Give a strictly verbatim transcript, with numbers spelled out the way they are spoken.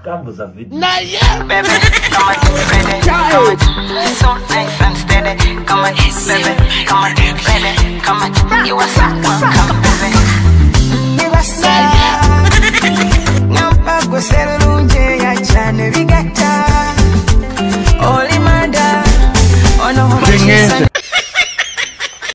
Quand vous avez dit. Baby, come on, ready, come on, so nice and steady, come on, baby.